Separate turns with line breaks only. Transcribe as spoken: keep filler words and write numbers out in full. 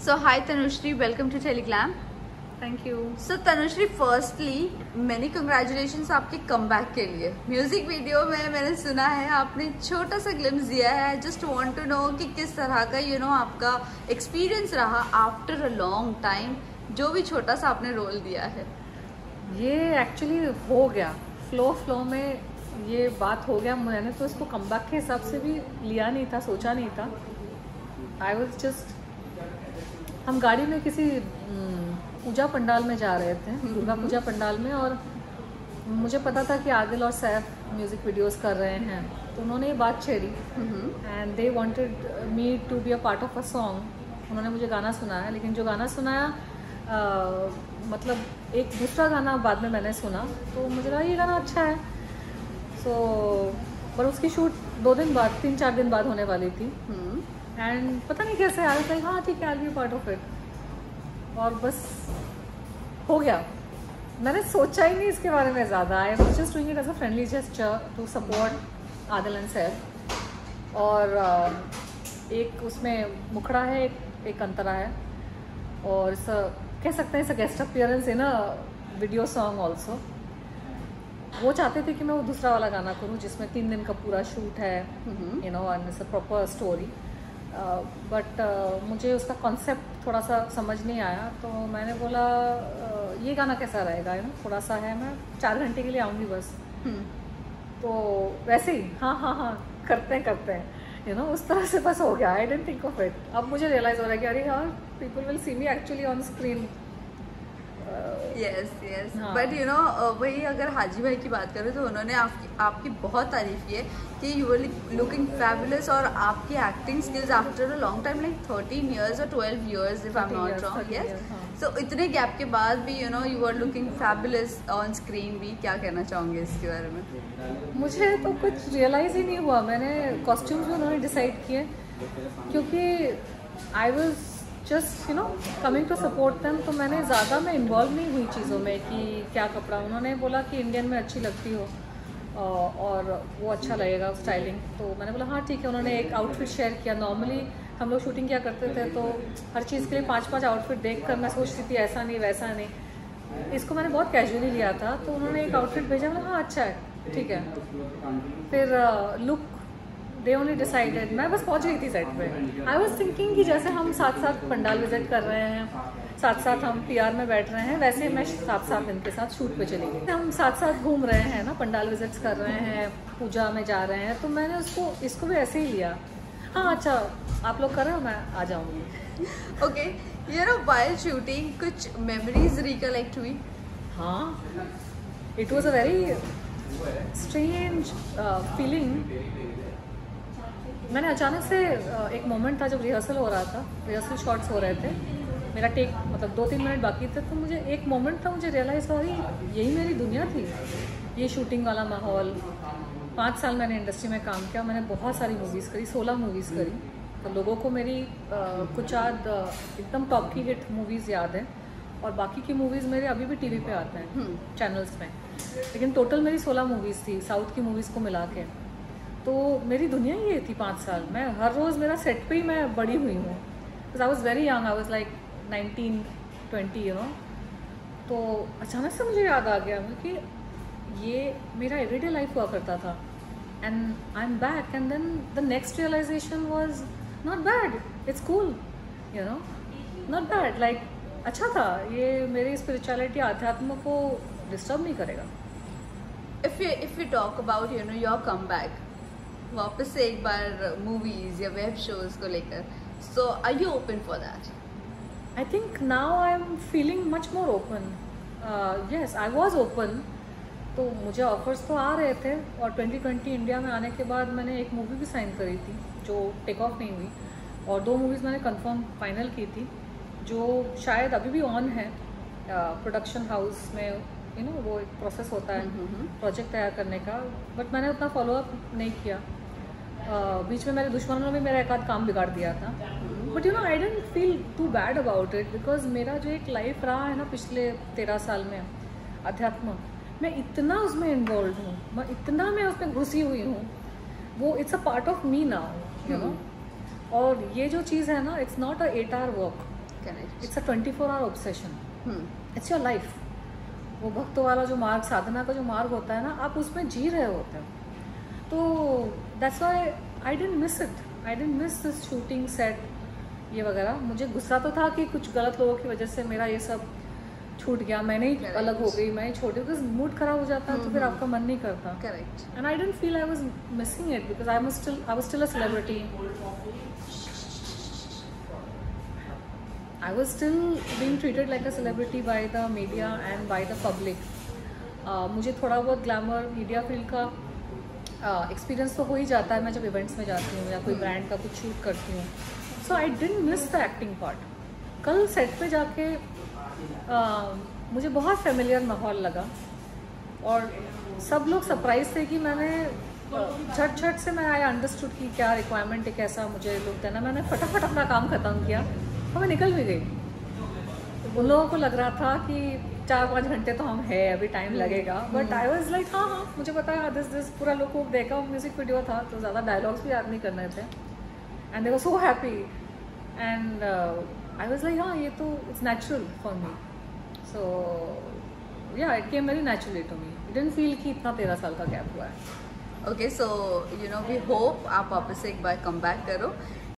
So hi Tanushree, welcome to Teleglam.
Thank you.
So Tanushree, firstly many congratulations आपके comeback के लिए. Music video में मैंने सुना है आपने छोटा सा ग्लिम्स दिया है. जस्ट वांट टू नो कि किस तरह का यू you नो know, आपका एक्सपीरियंस रहा आफ्टर अ लॉन्ग टाइम, जो भी छोटा सा आपने रोल दिया है.
ये एक्चुअली हो गया फ्लो फ्लो में ये बात हो गया. मैंने तो इसको कमबैक के हिसाब से भी लिया नहीं था, सोचा नहीं था. आई वॉज जस्ट हम गाड़ी में किसी पूजा पंडाल में जा रहे थे, दुर्गा पूजा पंडाल में, और मुझे पता था कि आदिल और सैफ म्यूज़िक वीडियोस कर रहे हैं, तो उन्होंने ये बात छेड़ी and they wanted me to be a part of a song. उन्होंने मुझे गाना सुनाया, लेकिन जो गाना सुनाया आ, मतलब एक दूसरा गाना बाद में मैंने सुना, तो मुझे लगा ये गाना अच्छा है. सो so, पर उसकी शूट दो दिन बाद तीन चार दिन बाद होने वाली थी एंड पता नहीं कैसे आ रहा था. हाँ ठीक है, I will be part of it, और बस हो गया. मैंने सोचा ही नहीं इसके बारे में ज़्यादा. I was just doing it as a friendly gesture to support Adil and Saif. और एक उसमें मुखड़ा है, एक एक अंतरा है, और इस कह सकते हैं इस guest appearance in a video song also. वो चाहते थे कि मैं वो दूसरा वाला गाना करूँ जिसमें तीन दिन का पूरा शूट है, you know, and it's a proper story. But uh, uh, मुझे उसका कॉन्सेप्ट थोड़ा सा समझ नहीं आया, तो मैंने बोला uh, ये गाना कैसा रहेगा, यू नो, थोड़ा सा है, मैं चार घंटे के लिए आऊँगी बस. तो वैसे ही हाँ हाँ हाँ करते हैं करते हैं, यू नो, उस तरह से बस हो गया. I didn't think of it. अब मुझे रियलाइज़ हो रहा है कि अरे यार, people will see me actually on screen.
Yes yes but you know वही अगर हाजी भाई की बात करें तो उन्होंने आपकी आपकी बहुत तारीफ की है कि यू वर लुकिंग फैबुलस, और आपकी acting skills after a long time like thirteen years और twelve years if I am not wrong. Yes, so इतने गैप के बाद भी you know you are looking fabulous on screen भी. क्या कहना चाहोंगे इसके बारे में?
मुझे तो कुछ रियलाइज़ ही नहीं हुआ. मैंने कॉस्ट्यूम्स भी उन्होंने डिसाइड किए, क्योंकि I was just you know coming to support them. तो मैंने ज़्यादा मैं इन्वॉल्व नहीं हुई चीज़ों में कि क्या कपड़ा. उन्होंने बोला कि इंडियन में अच्छी लगती हो और वो अच्छा लगेगा स्टाइलिंग, तो मैंने बोला हाँ ठीक है. उन्होंने एक आउटफिट शेयर किया. नॉर्मली हम लोग शूटिंग क्या करते थे, तो हर चीज़ के लिए पांच पांच आउटफिट देख कर मैं सोचती थी ऐसा नहीं वैसा नहीं. इसको मैंने बहुत कैजुअली लिया था, तो उन्होंने एक आउटफिट भेजा, मतलब हाँ अच्छा है ठीक है. फिर लुक दे ओनली डिसाइडेड. मैं बस पहुंच गई थी सेट पे. आई वॉज थिंकिंग कि जैसे हम साथ साथ पंडाल विजिट कर रहे हैं, साथ साथ हम पीआर में बैठ रहे हैं, वैसे मैं साथ साथ इनके साथ शूट पे चली गई. हम साथ साथ घूम रहे हैं ना, पंडाल विजिट्स कर रहे हैं, पूजा में जा रहे हैं, तो मैंने उसको इसको भी ऐसे ही लिया. हाँ अच्छा आप लोग कर रहे हो, मैं आ जाऊँगी.
Okay, you know while shooting कुछ मेमोरीज रिकलेक्ट हुई?
हाँ, it was a very strange feeling. मैंने अचानक से एक मोमेंट था जब रिहर्सल हो रहा था, रिहर्सल शॉट्स हो रहे थे, मेरा टेक मतलब दो तीन मिनट बाकी थे, तो मुझे एक मोमेंट था, मुझे रियलाइज़ हुआ कि यही मेरी दुनिया थी, ये शूटिंग वाला माहौल. पाँच साल मैंने इंडस्ट्री में काम किया, मैंने बहुत सारी मूवीज़ करी, सोलह मूवीज़ करी. तो लोगों को मेरी आ, कुछ आध एकदम टॉप की हिट मूवीज़ याद हैं, और बाकी की मूवीज़ मेरे अभी भी टीवी पे आते हैं चैनल्स में. लेकिन टोटल मेरी सोलह मूवीज़ थी साउथ की मूवीज़ को मिला के. तो मेरी दुनिया ही ये थी पाँच साल. मैं हर रोज़ मेरा सेट पे ही मैं बड़ी हुई हूँ. Because I was very young, I was like nineteen twenty, you know. तो अचानक से मुझे याद आ गया कि ये मेरा एवरीडे लाइफ हुआ करता था, and I am back. And then the next realisation was not bad, it's cool, you know, not bad. Like अच्छा था. ये मेरी स्पिरिचुअलिटी, आध्यात्म को डिस्टर्ब नहीं करेगा.
If you if you talk about you know your comeback, वापस से एक बार मूवीज या वेब शोज को लेकर, so are you open for that?
I think now I am feeling much more open. Yes, I was open. तो मुझे offers तो आ रहे थे, और ट्वेंटी ट्वेंटी इंडिया में आने के बाद मैंने एक मूवी भी साइन करी थी जो टेक ऑफ नहीं हुई, और दो मूवीज़ मैंने कंफर्म फाइनल की थी जो शायद अभी भी ऑन है प्रोडक्शन हाउस में. यू नो वो एक प्रोसेस होता है प्रोजेक्ट तैयार करने का, बट मैंने उतना फॉलोअप नहीं किया. uh, बीच में मेरे दुश्मनों ने मेरा एक आध काम बिगाड़ दिया था. But you know I didn't feel too bad about it, because मेरा जो एक लाइफ रहा है ना पिछले तेरह साल में अध्यात्म, मैं इतना उसमें इन्वॉल्व हूँ, मैं इतना मैं उसमें घुसी हुई हूँ, वो it's a part of me now, you know. और ये जो चीज़ है ना, it's not a eight hour work.
Correct.
It's a twenty four hour obsession. It's your life. वो भक्तों वाला जो मार्ग, साधना का जो मार्ग होता है ना, आप उसमें जी रहे होते हो. तो that's why I didn't miss it. I didn't miss this shooting set ये वगैरह. मुझे गुस्सा तो था कि कुछ गलत लोगों की वजह से मेरा ये सब छूट गया, मैंने ही
Correct.
अलग हो गई, मैं ही छोड़ दी. बिकॉज मूड खराब हो जाता है तो फिर आपका मन नहीं करता.
Correct.
And I didn't feel I was missing it because I was still I was still a celebrity. I was still being treated like a celebrity by the media and by the public. मुझे थोड़ा बहुत glamour media field का experience uh, तो हो ही जाता है मैं जब इवेंट्स में जाती हूँ या कोई ब्रांड का कुछ शूट करती हूँ. So I didn't miss the acting part. कल सेट पे जाके uh, मुझे बहुत फेमिलियर माहौल लगा और सब लोग सरप्राइज थे कि मैंने झट झट से मैं आई अंडरस्टूड कि क्या रिक्वायरमेंट है, कैसा मुझे लुक देना. मैंने फटाफट अपना काम ख़त्म किया और मैं निकल भी गई. उन लोगों को लग रहा था कि चार पाँच घंटे तो हम है, अभी टाइम लगेगा. बट आई वाज लाइक हाँ हाँ मुझे पता है दिस दिस पूरा लोग को देखा. म्यूज़िक वीडियो था तो ज़्यादा डायलॉग्स भी याद नहीं करने थे. And they were so happy and I was like हाँ ये तो it's natural for me. So yeah it came very naturally to me. I didn't feel कि इतना तेरह साल का गैप हुआ है.
Okay. So you know we hope आप वापस से एक बार कम बैक करो